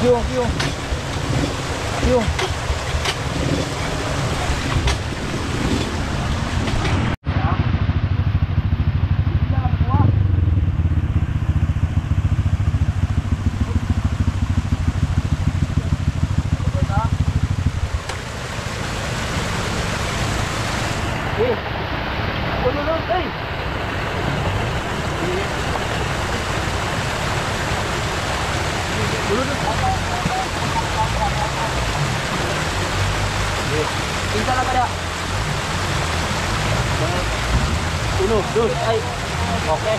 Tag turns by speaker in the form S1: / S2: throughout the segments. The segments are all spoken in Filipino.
S1: Pinta lang kaya. 1, 2, ay. Okay.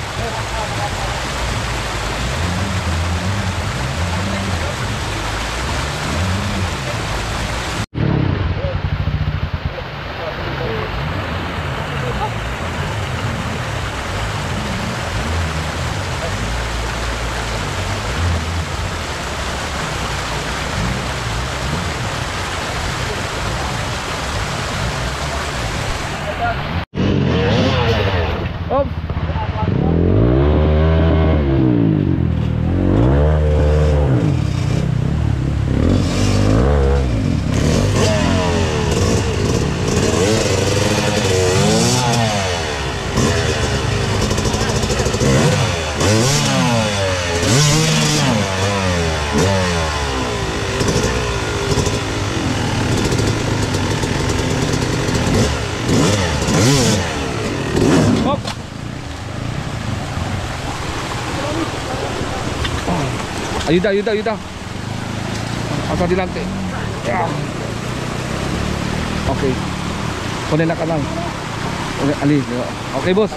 S2: Oops. Ayuda. Hasta adelante. Okay. Ponen la kanan. Ali. Okay, boss.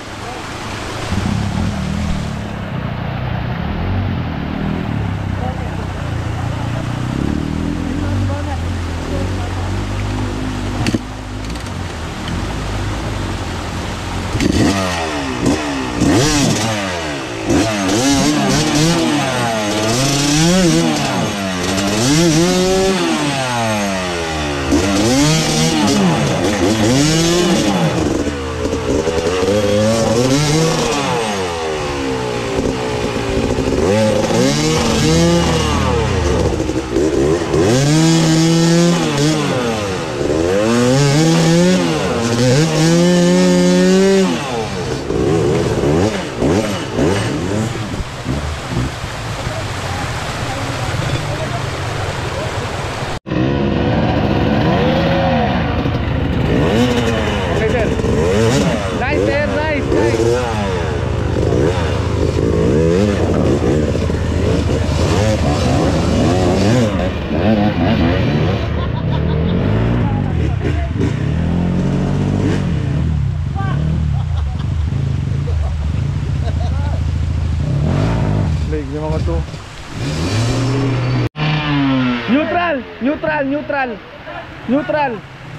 S2: Neutral.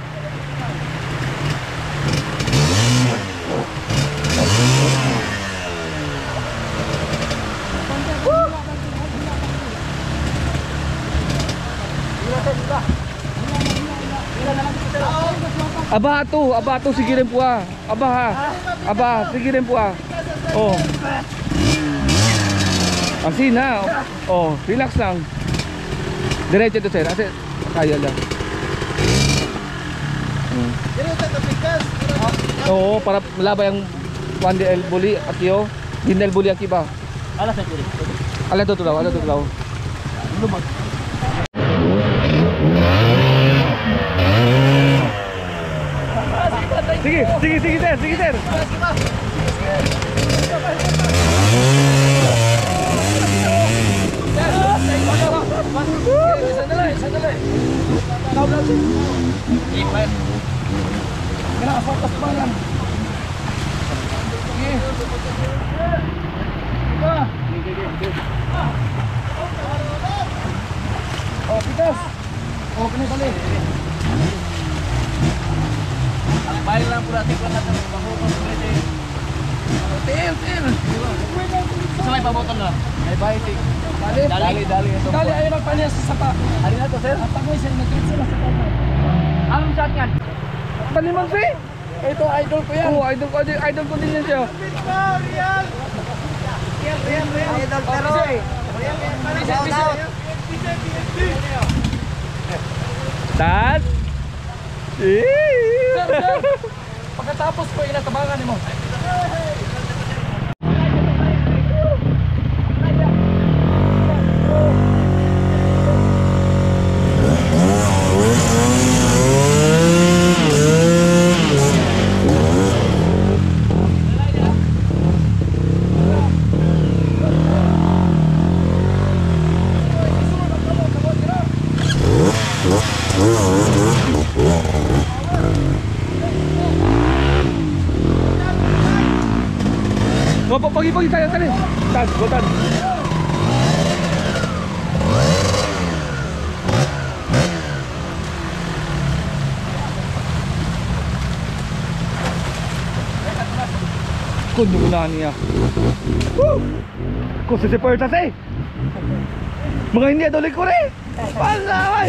S2: Aba tu sige rin po ah. Aba sige rin po ah. Oh. Asin na. Oh, relax lang. Diretso to sir. Kasi kaya lang. Oo, para malaba yung Wandel Buli at yo. Dinel Buli ang kiba.
S1: Alas na tiri.
S2: Ala to tulaw.
S1: Lumag.
S2: Sige sir. Sandali. Kena fokus banget. Oh, pitas. Oh, kena balik.
S1: Baik lang pula tiklan natin pabotol pwede. Tin. Samay pabotol na. Ay baitik. Dali ito.
S2: Dali ayo magpanya sa sapa.
S1: Hari na to sir.
S2: Tagoy sir nagkitsa na sa sapa.
S1: Anong shot yan?
S2: Taniman si.
S1: Ito idol ko yan.
S2: Oh, idol ko din yan siya.
S1: Real. Idol pero.
S2: Tad.
S1: Sir, sir. Pagkatapos ko inatabangan mo.
S2: Pagi-pagi saya tadi. Tad, botan. Kunyo na niya. Kung sa puerta say. Mga hindi adoli ko rin. Palaway.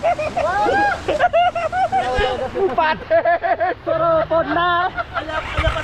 S2: Pate!
S1: Pero, na!